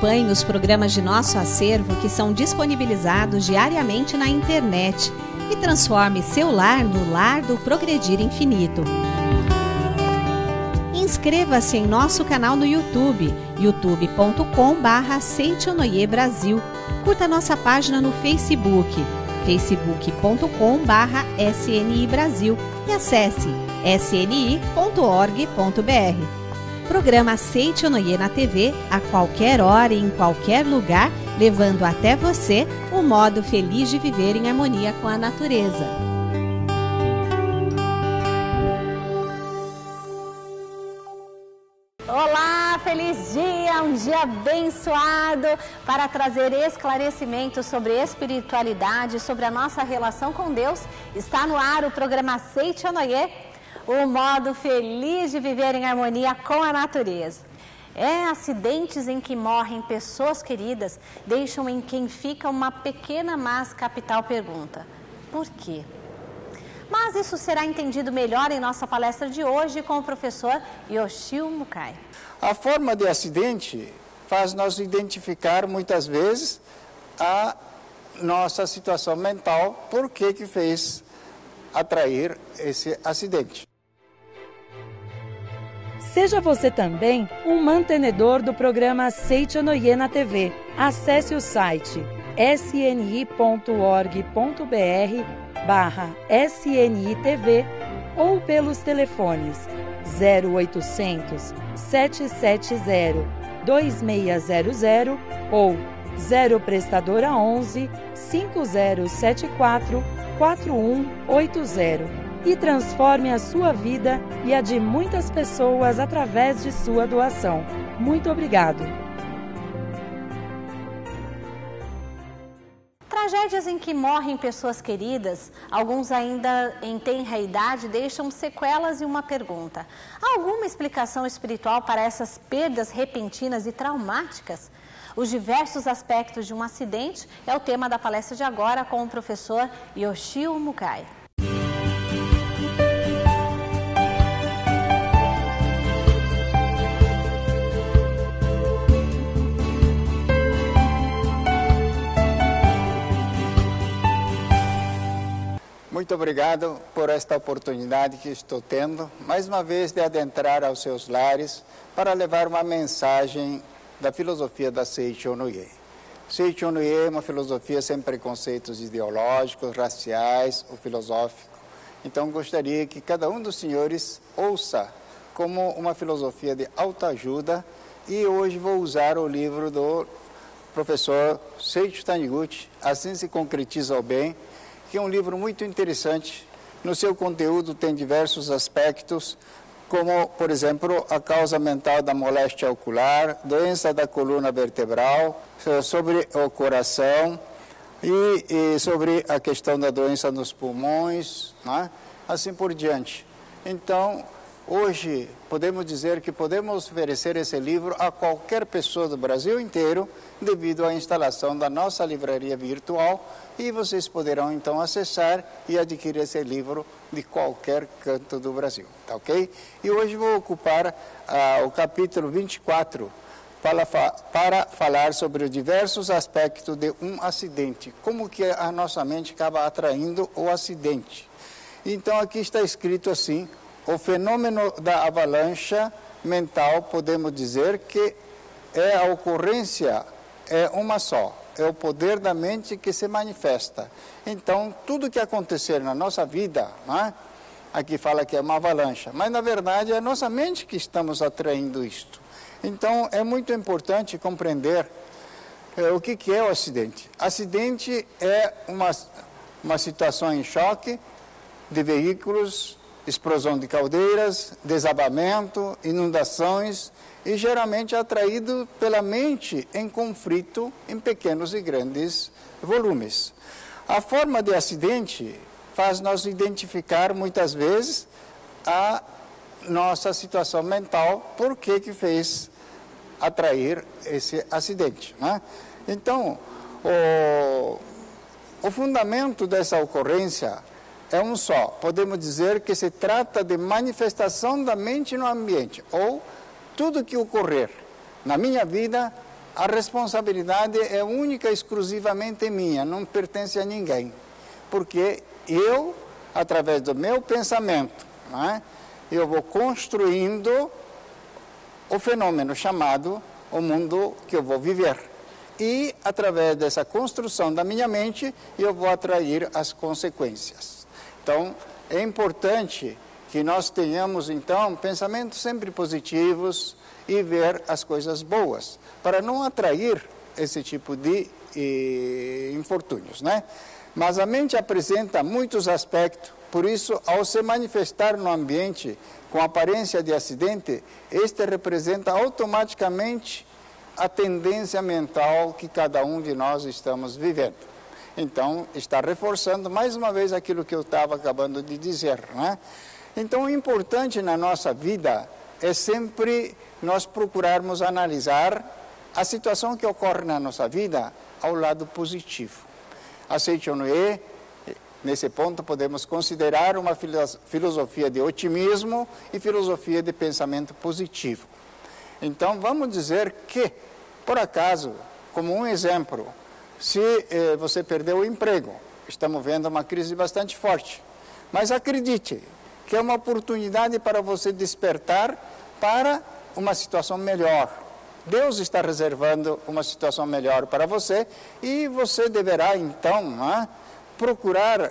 Acompanhe os programas de nosso acervo que são disponibilizados diariamente na internet e transforme seu lar no lar do Progredir Infinito. Inscreva-se em nosso canal no YouTube, youtube.com/Seichonoye Brasil. Curta nossa página no Facebook, facebook.com/SNI Brasil e acesse sni.org.br. Programa Seichonoye na TV, a qualquer hora e em qualquer lugar, levando até você o modo feliz de viver em harmonia com a natureza. Olá, feliz dia, um dia abençoado para trazer esclarecimentos sobre espiritualidade, sobre a nossa relação com Deus. Está no ar o programa Seichonoye, o modo feliz de viver em harmonia com a natureza. Acidentes em que morrem pessoas queridas deixam em quem fica uma pequena mas capital pergunta: por quê? Mas isso será entendido melhor em nossa palestra de hoje com o professor Yoshio Mukai. A forma de acidente faz nós identificar muitas vezes a nossa situação mental, por que fez atrair esse acidente. Seja você também um mantenedor do programa Seichonoye na TV. Acesse o site sni.org.br/SNITV ou pelos telefones 0800 770 2600 ou 0 prestadora 11 5074 4180 e transforme a sua vida e a de muitas pessoas através de sua doação. Muito obrigado. Tragédias em que morrem pessoas queridas, alguns ainda em tenra idade, deixam sequelas e uma pergunta: há alguma explicação espiritual para essas perdas repentinas e traumáticas? Os diversos aspectos de um acidente é o tema da palestra de agora com o professor Yoshio Mukai. Muito obrigado por esta oportunidade que estou tendo, mais uma vez, de adentrar aos seus lares para levar uma mensagem da filosofia da Seichonoye. Seichonoye é uma filosofia sem preconceitos ideológicos, raciais ou filosóficos. Então, gostaria que cada um dos senhores ouça como uma filosofia de autoajuda, e hoje vou usar o livro do professor Seiichi Taniguchi, Assim se concretiza o bem, que é um livro muito interessante. No seu conteúdo tem diversos aspectos, como, por exemplo, a causa mental da moléstia ocular, doença da coluna vertebral, sobre o coração e sobre a questão da doença nos pulmões, né? Assim por diante. Então, hoje, podemos dizer que podemos oferecer esse livro a qualquer pessoa do Brasil inteiro, devido à instalação da nossa livraria virtual, e vocês poderão então acessar e adquirir esse livro de qualquer canto do Brasil, tá ok? E hoje vou ocupar o capítulo 24 para falar sobre os diversos aspectos de um acidente, como que a nossa mente acaba atraindo o acidente. Então aqui está escrito assim: o fenômeno da avalanche mental, podemos dizer que a ocorrência é uma só. É o poder da mente que se manifesta. Então, tudo que acontecer na nossa vida, né, aqui fala que é uma avalanche, mas na verdade é a nossa mente que estamos atraindo isto. Então, é muito importante compreender o que é o acidente. Acidente é uma situação em choque de veículos, explosão de caldeiras, desabamento, inundações, e geralmente atraído pela mente em conflito em pequenos e grandes volumes. A forma de acidente faz nós identificar muitas vezes a nossa situação mental, por que fez atrair esse acidente, né? Então, o fundamento dessa ocorrência é um só. Podemos dizer que se trata de manifestação da mente no ambiente, ou tudo que ocorrer na minha vida a responsabilidade é única e exclusivamente minha, não pertence a ninguém. Porque eu, através do meu pensamento, né, eu vou construindo o fenômeno chamado o mundo que eu vou viver. E, através dessa construção da minha mente, eu vou atrair as consequências. Então, é importante que nós tenhamos, então, pensamentos sempre positivos e ver as coisas boas, para não atrair esse tipo de infortúnios, né? Mas a mente apresenta muitos aspectos, por isso, ao se manifestar no ambiente com aparência de acidente, este representa automaticamente a tendência mental que cada um de nós estamos vivendo. Então, está reforçando mais uma vez aquilo que eu estava acabando de dizer, né? Então, o importante na nossa vida é sempre nós procurarmos analisar a situação que ocorre na nossa vida ao lado positivo. A Seicho no Ie, nesse ponto, podemos considerar uma filosofia de otimismo e filosofia de pensamento positivo. Então, vamos dizer que, por acaso, como um exemplo, se você perdeu o emprego, estamos vendo uma crise bastante forte, mas acredite que é uma oportunidade para você despertar para uma situação melhor. Deus está reservando uma situação melhor para você e você deverá, então, né, procurar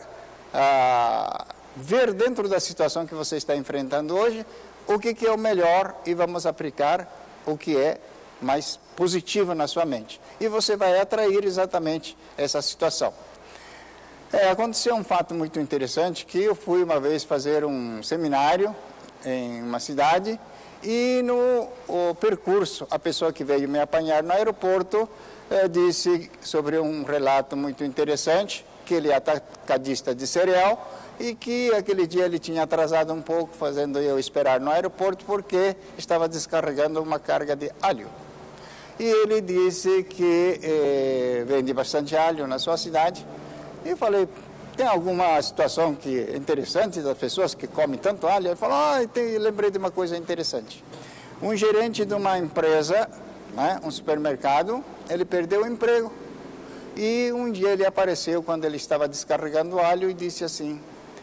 ver dentro da situação que você está enfrentando hoje o que é o melhor e vamos aplicar o que é mais positivo na sua mente. E você vai atrair exatamente essa situação. Aconteceu um fato muito interessante, que eu fui uma vez fazer um seminário em uma cidade e no percurso, a pessoa que veio me apanhar no aeroporto disse sobre um relato muito interessante, que ele é atacadista de cereal e que aquele dia ele tinha atrasado um pouco, fazendo eu esperar no aeroporto porque estava descarregando uma carga de alho. E ele disse que vende bastante alho na sua cidade. E eu falei, tem alguma situação que é interessante das pessoas que comem tanto alho? Ele falou, lembrei de uma coisa interessante. Um gerente de uma empresa, né, um supermercado, ele perdeu o emprego. E um dia ele apareceu quando ele estava descarregando alho e disse assim,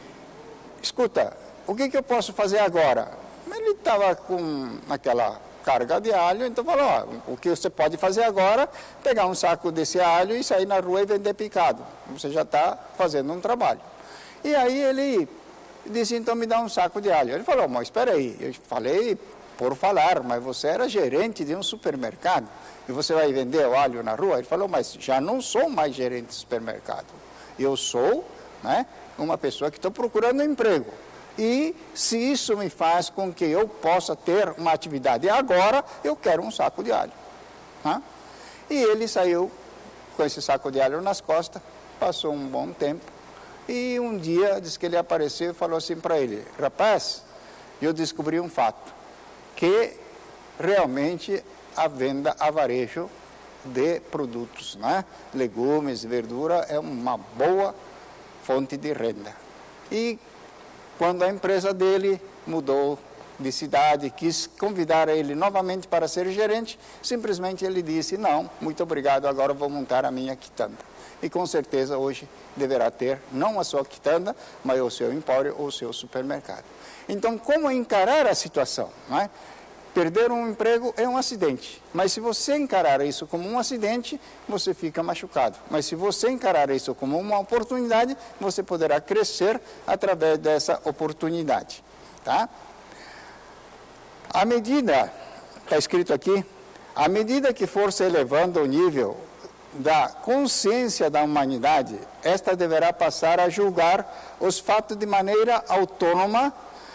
escuta, o que eu posso fazer agora? Ele estava com aquela carga de alho, então falou, o que você pode fazer agora, pegar um saco desse alho e sair na rua e vender picado. Você já está fazendo um trabalho. E aí ele disse, então me dá um saco de alho. Ele falou, mas espera aí, eu falei por falar, mas você era gerente de um supermercado e você vai vender o alho na rua? Ele falou, mas já não sou mais gerente de supermercado. Eu sou, né, uma pessoa que estou procurando um emprego. E se isso me faz com que eu possa ter uma atividade agora, eu quero um saco de alho. Né? E ele saiu com esse saco de alho nas costas, passou um bom tempo, e um dia, disse que ele apareceu e falou assim para ele, rapaz, eu descobri um fato, que realmente a venda a varejo de produtos, né? Legumes, verdura, é uma boa fonte de renda. E quando a empresa dele mudou de cidade, quis convidar ele novamente para ser gerente, simplesmente ele disse, não, muito obrigado, agora vou montar a minha quitanda. E com certeza hoje deverá ter, não a sua quitanda, mas o seu empório ou o seu supermercado. Então, como encarar a situação? Não é? Perder um emprego é um acidente, mas se você encarar isso como um acidente, você fica machucado. Mas se você encarar isso como uma oportunidade, você poderá crescer através dessa oportunidade. Tá? À medida, está escrito aqui, à medida que for se elevando o nível da consciência da humanidade, esta deverá passar a julgar os fatos de maneira autônoma,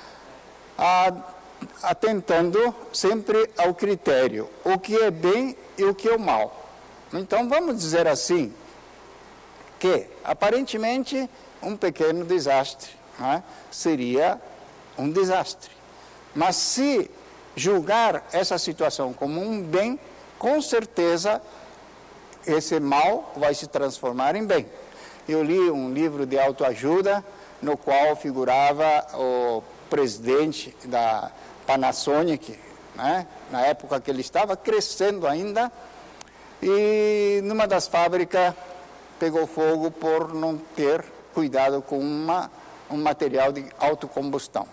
atentando sempre ao critério, o que é bem e o que é o mal. Então, vamos dizer assim, que aparentemente um pequeno desastre, né, seria um desastre. Mas se julgar essa situação como um bem, com certeza esse mal vai se transformar em bem. Eu li um livro de autoajuda, no qual figurava o presidente da Panasonic, né? Na época que ele estava crescendo ainda, e numa das fábricas pegou fogo por não ter cuidado com um material de autocombustão.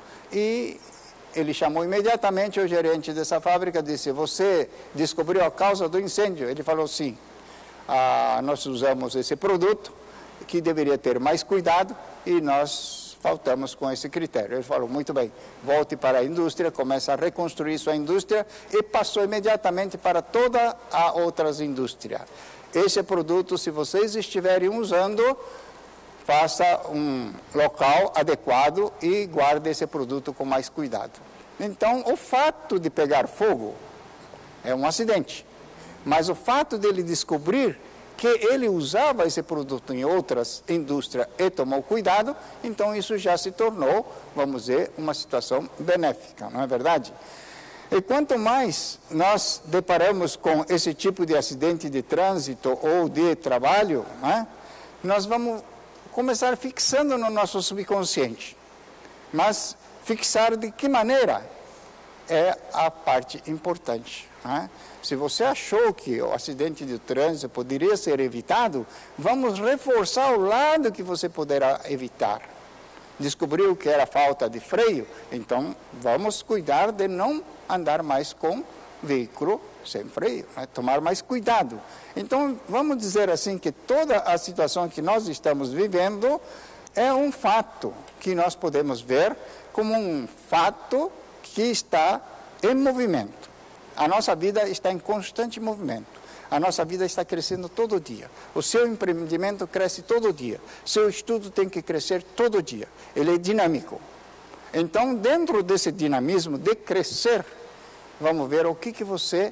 E ele chamou imediatamente o gerente dessa fábrica e disse: você descobriu a causa do incêndio? Ele falou: sim, nós usamos esse produto que deveria ter mais cuidado e nós faltamos com esse critério. Ele falou: muito bem, volte para a indústria, começa a reconstruir sua indústria, e passou imediatamente para todas as outras indústrias. Esse produto, se vocês estiverem usando, faça um local adequado e guarde esse produto com mais cuidado. Então, o fato de pegar fogo é um acidente, mas o fato dele descobrir que ele usava esse produto em outras indústrias e tomou cuidado, então isso já se tornou, vamos dizer, uma situação benéfica, não é verdade? E quanto mais nós deparamos com esse tipo de acidente de trânsito ou de trabalho, né, nós vamos começar fixando no nosso subconsciente. Mas fixar de que maneira é a parte importante, né? Se você achou que o acidente de trânsito poderia ser evitado, vamos reforçar o lado que você poderá evitar. Descobriu que era falta de freio, então vamos cuidar de não andar mais com veículo sem freio, né? Tomar mais cuidado. Então, vamos dizer assim que toda a situação que nós estamos vivendo é um fato que nós podemos ver como um fato que está em movimento. A nossa vida está em constante movimento. A nossa vida está crescendo todo dia. O seu empreendimento cresce todo dia. Seu estudo tem que crescer todo dia. Ele é dinâmico. Então, dentro desse dinamismo de crescer, vamos ver o que você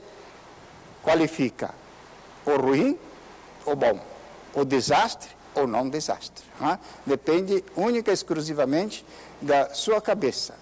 qualifica: o ruim ou bom, o desastre ou não desastre. Né? Depende única e exclusivamente da sua cabeça.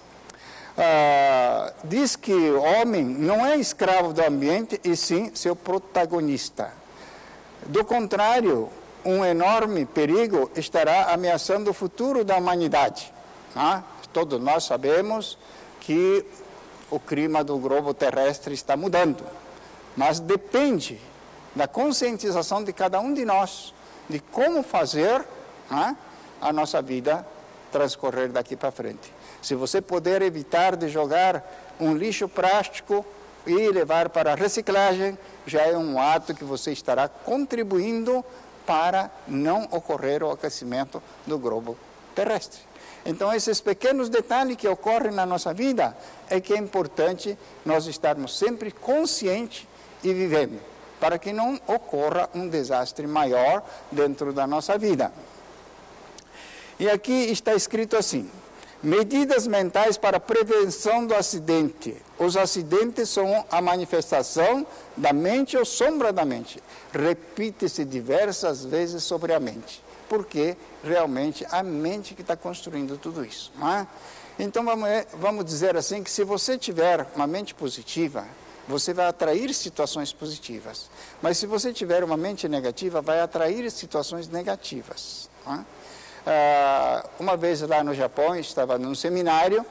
Diz que o homem não é escravo do ambiente, e sim seu protagonista. Do contrário, um enorme perigo estará ameaçando o futuro da humanidade. Né? Todos nós sabemos que o clima do globo terrestre está mudando, mas depende da conscientização de cada um de nós, de como fazer, né, a nossa vida transcorrer daqui para frente. Se você puder evitar de jogar um lixo plástico e levar para a reciclagem, já é um ato que você estará contribuindo para não ocorrer o aquecimento do globo terrestre. Então, esses pequenos detalhes que ocorrem na nossa vida é que é importante nós estarmos sempre conscientes e vivendo, para que não ocorra um desastre maior dentro da nossa vida. E aqui está escrito assim: medidas mentais para prevenção do acidente. Os acidentes são a manifestação da mente ou sombra da mente. Repite-se diversas vezes sobre a mente, porque realmente a mente que está construindo tudo isso. Não é? Então vamos dizer assim que se você tiver uma mente positiva, você vai atrair situações positivas. Mas se você tiver uma mente negativa, vai atrair situações negativas. Não é? Uma vez lá no Japão, estava num seminário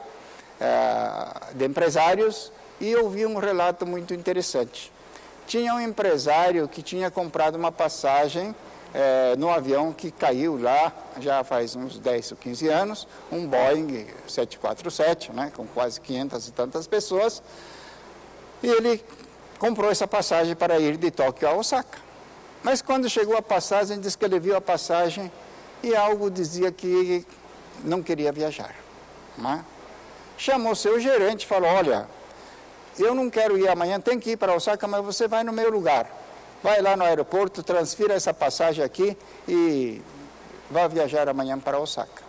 de empresários e ouvi um relato muito interessante. Tinha um empresário que tinha comprado uma passagem no avião que caiu lá, já faz uns 10 ou 15 anos, um Boeing 747, né, com quase 500 e tantas pessoas, e ele comprou essa passagem para ir de Tóquio a Osaka. Mas quando chegou a passagem, disse que ele viu a passagem e algo dizia que não queria viajar. Né? Chamou seu gerente e falou: olha, eu não quero ir amanhã, tem que ir para Osaka, mas você vai no meu lugar. Vai lá no aeroporto, transfira essa passagem aqui e vai viajar amanhã para Osaka.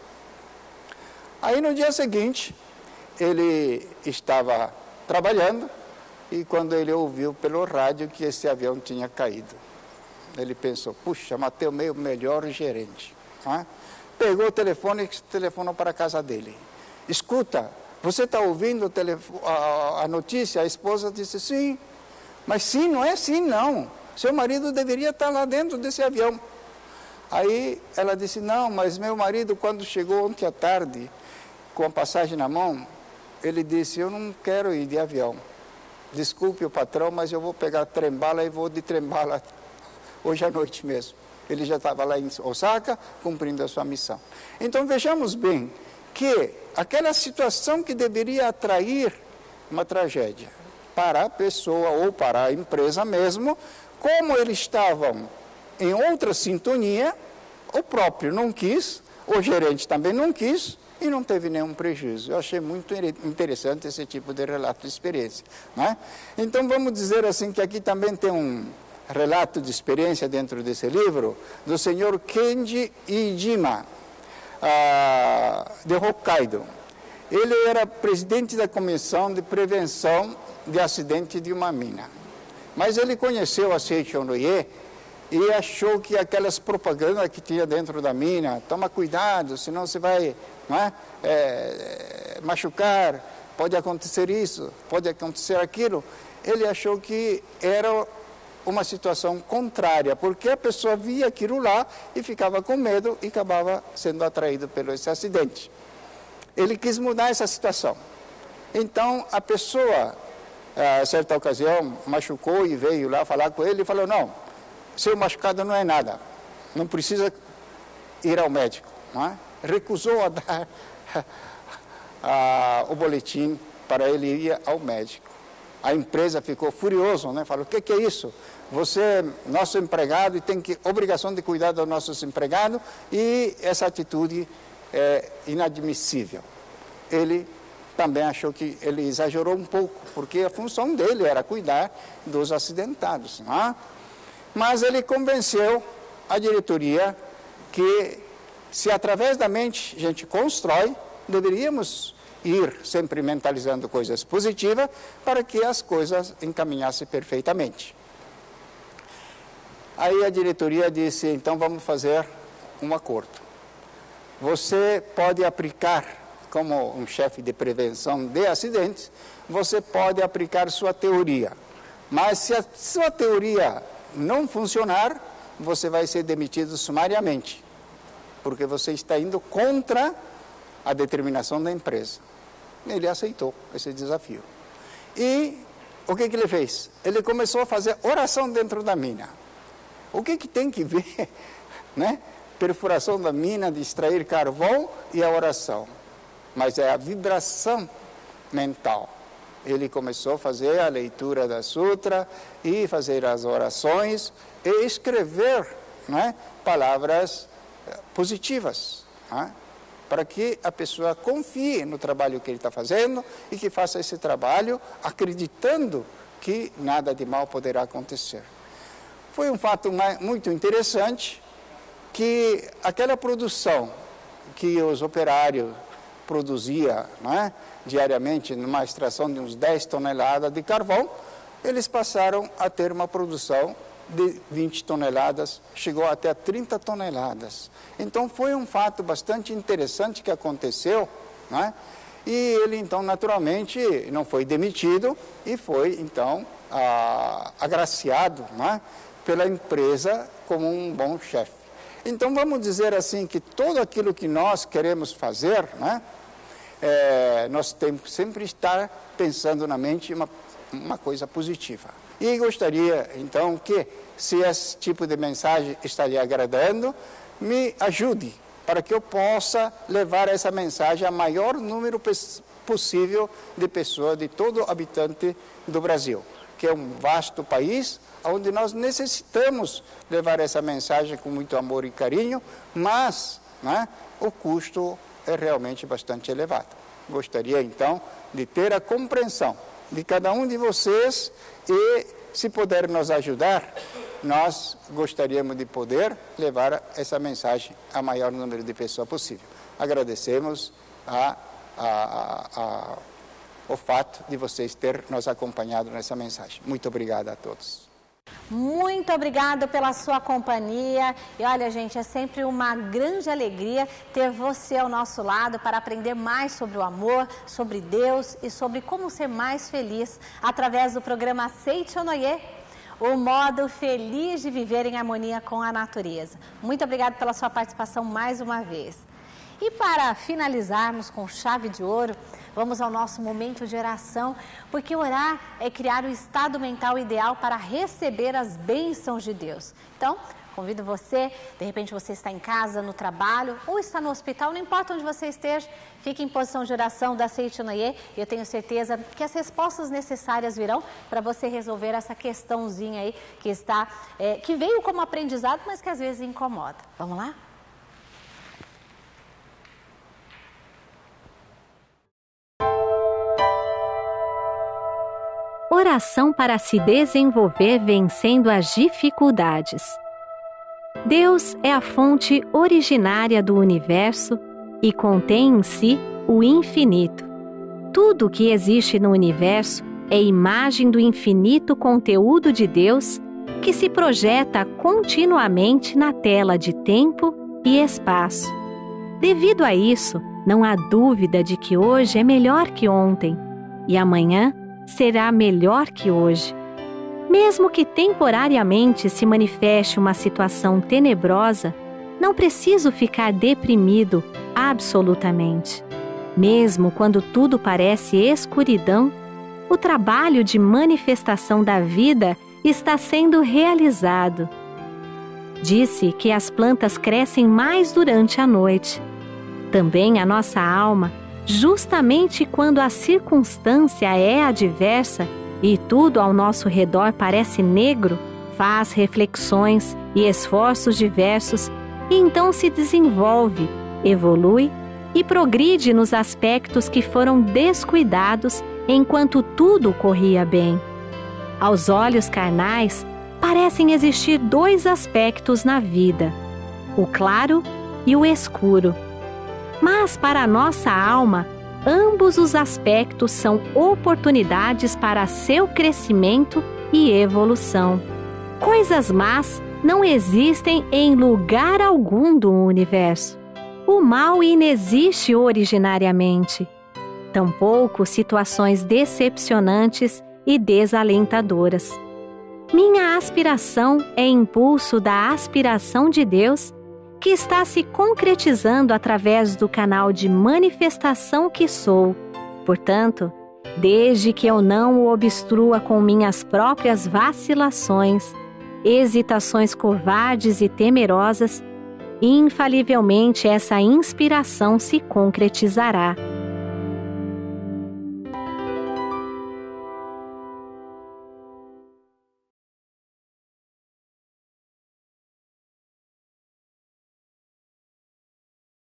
Aí no dia seguinte, ele estava trabalhando e quando ele ouviu pelo rádio que esse avião tinha caído, ele pensou: puxa, matei o meu melhor gerente. Né? Pegou o telefone e telefonou para a casa dele. Escuta, você está ouvindo a notícia? A esposa disse: sim. Mas sim, não é sim, não. Seu marido deveria estar lá dentro desse avião. Aí ela disse: não, mas meu marido, quando chegou ontem à tarde, com a passagem na mão, ele disse: eu não quero ir de avião. desculpe o patrão, mas eu vou pegar trem-bala e vou de trem-bala hoje à noite mesmo. Ele já estava lá em Osaka, cumprindo a sua missão. Então, vejamos bem que aquela situação que deveria atrair uma tragédia para a pessoa ou para a empresa mesmo, como eles estavam em outra sintonia, o próprio não quis, o gerente também não quis, e não teve nenhum prejuízo. Eu achei muito interessante esse tipo de relato de experiência, né? Então, vamos dizer assim que aqui também tem um relato de experiência dentro desse livro, do senhor Kenji Iijima, de Hokkaido. Ele era presidente da Comissão de Prevenção de Acidente de uma Mina. Mas ele conheceu a Seiichi Noye e achou que aquelas propagandas que tinha dentro da mina, toma cuidado, senão você vai, não é, machucar, pode acontecer isso, pode acontecer aquilo. Ele achou que era uma situação contrária, porque a pessoa via aquilo lá e ficava com medo e acabava sendo atraído pelo esse acidente. Ele quis mudar essa situação. Então, a pessoa, a certa ocasião, machucou e veio lá falar com ele e falou, não, seu machucado não é nada, não precisa ir ao médico, não é? Recusou a dar o boletim para ele ir ao médico. A empresa ficou furiosa, né? Falou, o que é isso? Você é nosso empregado e tem obrigação de cuidar dos nossos empregados, e essa atitude é inadmissível. Ele também achou que ele exagerou um pouco, porque a função dele era cuidar dos acidentados, não é? Mas ele convenceu a diretoria que, se através da mente a gente constrói, deveríamos ir sempre mentalizando coisas positivas para que as coisas encaminhassem perfeitamente. Aí a diretoria disse, então vamos fazer um acordo. Você pode aplicar, como um chefe de prevenção de acidentes, você pode aplicar sua teoria. Mas se a sua teoria não funcionar, você vai ser demitido sumariamente, porque você está indo contra a determinação da empresa. Ele aceitou esse desafio. E o que ele fez? Ele começou a fazer oração dentro da mina. O que tem que ver, né? Perfuração da mina, de extrair carvão e a oração. Mas é a vibração mental. Ele começou a fazer a leitura da sutra e fazer as orações e escrever, né, palavras positivas, né, para que a pessoa confie no trabalho que ele está fazendo e que faça esse trabalho acreditando que nada de mal poderá acontecer. Foi um fato muito interessante que aquela produção que os operários produziam, né, diariamente, numa extração de uns 10 toneladas de carvão, eles passaram a ter uma produção de 20 toneladas, chegou até 30 toneladas. Então, foi um fato bastante interessante que aconteceu, né? E ele, então, naturalmente, não foi demitido e foi, então, agraciado, né, pela empresa como um bom chefe. Então, vamos dizer assim, que tudo aquilo que nós queremos fazer, né, nós temos que sempre estar pensando na mente uma coisa positiva. E gostaria, então, que, se esse tipo de mensagem está lhe agradando, me ajude para que eu possa levar essa mensagem a maior número possível de pessoas, de todo habitante do Brasil, que é um vasto país, onde nós necessitamos levar essa mensagem com muito amor e carinho, mas, né, o custo é realmente bastante elevado. Gostaria, então, de ter a compreensão de cada um de vocês e, se puder nos ajudar, nós gostaríamos de poder levar essa mensagem a maior número de pessoas possível. Agradecemos o fato de vocês terem nos acompanhado nessa mensagem. Muito obrigado a todos. Muito obrigado pela sua companhia. E olha, gente, é sempre uma grande alegria ter você ao nosso lado para aprender mais sobre o amor, sobre Deus e sobre como ser mais feliz através do programa Seiichi Noye, o modo feliz de viver em harmonia com a natureza. Muito obrigado pela sua participação mais uma vez. E para finalizarmos com chave de ouro, vamos ao nosso momento de oração, porque orar é criar o estado mental ideal para receber as bênçãos de Deus. Então, convido você, de repente você está em casa, no trabalho ou está no hospital, não importa onde você esteja, fique em posição de oração da Seichonoye e eu tenho certeza que as respostas necessárias virão para você resolver essa questãozinha aí que veio como aprendizado, mas que às vezes incomoda. Vamos lá? Oração para se desenvolver vencendo as dificuldades. Deus é a fonte originária do universo e contém em si o infinito. Tudo que existe no universo é imagem do infinito conteúdo de Deus que se projeta continuamente na tela de tempo e espaço. Devido a isso, não há dúvida de que hoje é melhor que ontem e amanhã será melhor que hoje. Mesmo que temporariamente se manifeste uma situação tenebrosa, não preciso ficar deprimido absolutamente. Mesmo quando tudo parece escuridão, o trabalho de manifestação da vida está sendo realizado. Disse que as plantas crescem mais durante a noite. Também a nossa alma, justamente quando a circunstância é adversa e tudo ao nosso redor parece negro, faz reflexões e esforços diversos e então se desenvolve, evolui e progride nos aspectos que foram descuidados enquanto tudo corria bem. Aos olhos carnais, parecem existir dois aspectos na vida, o claro e o escuro. Mas para a nossa alma, ambos os aspectos são oportunidades para seu crescimento e evolução. Coisas más não existem em lugar algum do universo. O mal inexiste originariamente. Tampouco situações decepcionantes e desalentadoras. Minha aspiração é impulso da aspiração de Deus, que está se concretizando através do canal de manifestação que sou. Portanto, desde que eu não o obstrua com minhas próprias vacilações, hesitações covardes e temerosas, infalivelmente essa inspiração se concretizará.